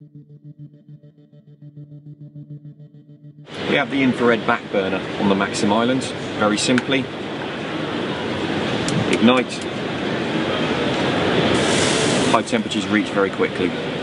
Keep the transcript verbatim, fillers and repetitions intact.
We have the infrared back burner on the Maxim Island. Very simply, ignite. High temperatures reach very quickly.